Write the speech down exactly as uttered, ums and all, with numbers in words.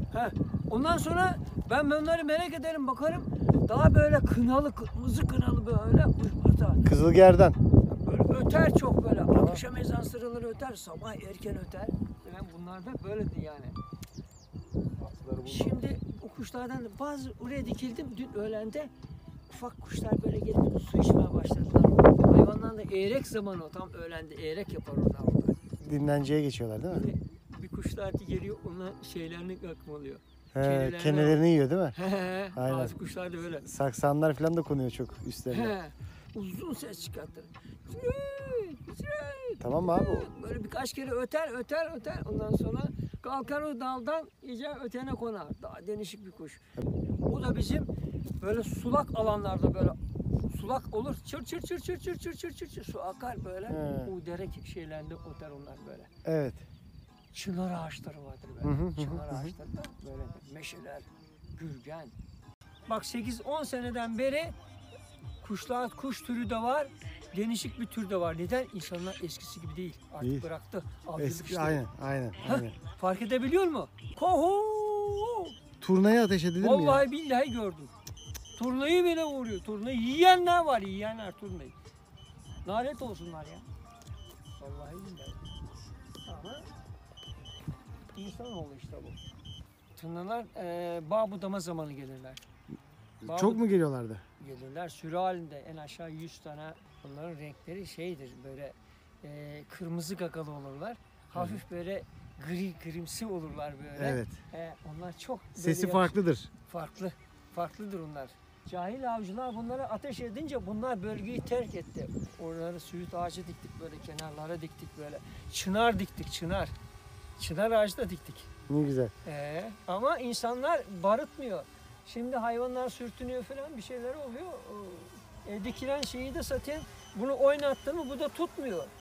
He. Ondan sonra ben bunları merak ederim, bakarım. Daha böyle kınalı, kırmızı kınalı böyle kuşlarda. Kızılgerdan. Böyle öter çok böyle. Akşam ezan sıraları öter, sabah erken öter. Yani bunlar da böyledi yani. Şimdi o kuşlardan bazı oraya dikildim dün öğlende. Ufak kuşlar böyle gelip su içmeye başladılar. Hayvanların da eğrek zamanı o, tam öğlende eğrek yapar onlar orada. Dinlenceye geçiyorlar değil mi? Bir, bir kuşlar geliyor, ona şeylerini akmalıyor. He, Kenelerini kenelerini yiyor değil mi? He he. Aynen. Bazı kuşlar da öyle. Saksanlar falan da konuyor çok üstlerine. He. Uzun ses çıkartır. Züğüt, züğüt. Tamam mı abi o? Böyle birkaç kere öter öter öter. Ondan sonra kalkar o daldan iyice ötene konar. Daha değişik bir kuş. Bu da bizim böyle sulak alanlarda böyle sulak olur. Çır çır çır çır çır çır çır çır çır su akar böyle. He. O dere şeylerinde öter onlar böyle. Evet. Çınar ağaçları vardır Hı böyle. hı, hı Çınar hı. ağaçları da böyle meşeler, gürgen. Bak sekiz on seneden beri kuşlar, kuş türü de var. Değişik bir tür de var. Neden? İnsanlar eskisi gibi değil. Artık Değil. bıraktı. Avcılık Eski, işte. aynen, aynen, aynen. Fark edebiliyor musun? Kohu! Turnaya ateş edilir mi ya? Vallahi billahi gördüm. Turnayı bile vuruyor. Turnayı yiyenler var, yiyenler turnayı. Lanet olsunlar ya. Vallahi billahi. Ama insanoğlu işte bu. Turnalar e, bağ budama zamanı gelirler. Bağ Çok bud- mu geliyorlardı? Gelirler sürü halinde, en aşağı yüz tane. Bunların renkleri şeydir, böyle e, kırmızı gagalı olurlar. Hafif böyle gri grimsi olurlar böyle. Evet. E, onlar çok böyle Sesi yakış- farklıdır. Farklı. Farklıdır onlar. Cahil avcılar bunları ateş edince bunlar bölgeyi terk etti. Oraları söğüt ağacı diktik böyle, kenarlara diktik böyle. Çınar diktik, çınar. Çınar ağacı da diktik. Ne güzel. Ee, ama insanlar barıtmıyor. Şimdi hayvanlar sürtünüyor falan, bir şeyler oluyor. E, dikilen şeyi de zaten bunu oynattın mı bu da tutmuyor.